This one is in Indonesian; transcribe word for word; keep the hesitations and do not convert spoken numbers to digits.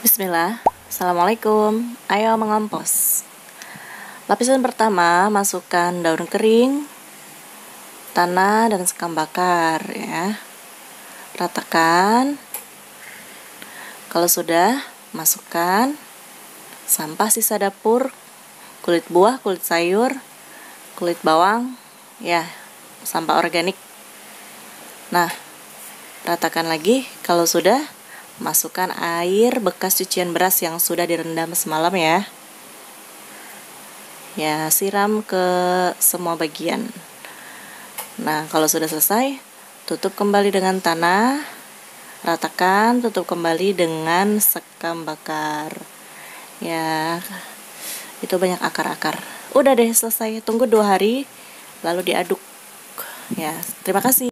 Bismillah. Assalamualaikum. Ayo mengompos. Lapisan pertama, masukkan daun kering, tanah, dan sekam bakar ya. Ratakan. Kalau sudah, masukkan sampah sisa dapur, kulit buah, kulit sayur, kulit bawang, ya, sampah organik. Nah, ratakan lagi. Kalau sudah, masukkan air bekas cucian beras yang sudah direndam semalam ya. Ya, siram ke semua bagian. Nah, kalau sudah selesai, tutup kembali dengan tanah. Ratakan, tutup kembali dengan sekam bakar. Ya, itu banyak akar-akar. Udah deh selesai. Tunggu dua hari, lalu diaduk. Ya, terima kasih.